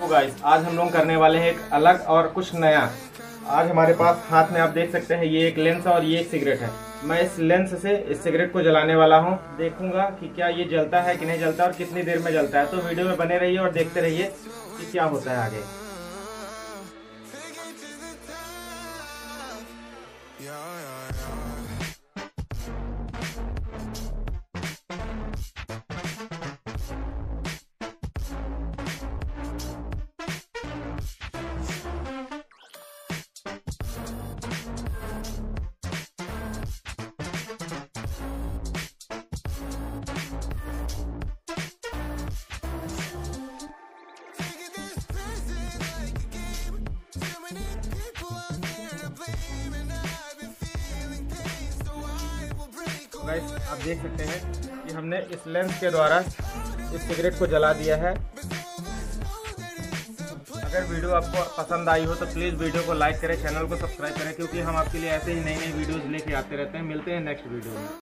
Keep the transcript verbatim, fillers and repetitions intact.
Guys, आज हम लोग करने वाले हैं एक अलग और कुछ नया। आज हमारे पास हाथ में आप देख सकते हैं ये एक लेंस और ये एक सिगरेट है। मैं इस लेंस से इस सिगरेट को जलाने वाला हूं। देखूंगा कि क्या ये जलता है कि नहीं जलता और कितनी देर में जलता है। तो वीडियो में बने रहिए और देखते रहिए कि क्या होता है आगे। गाइस, आप देख सकते हैं कि हमने इस लेंस के द्वारा इस सिगरेट को जला दिया है। अगर वीडियो आपको पसंद आई हो तो प्लीज़ वीडियो को लाइक करें, चैनल को सब्सक्राइब करें, क्योंकि हम आपके लिए ऐसे ही नई नई वीडियोस लेके आते रहते हैं। मिलते हैं नेक्स्ट वीडियो में।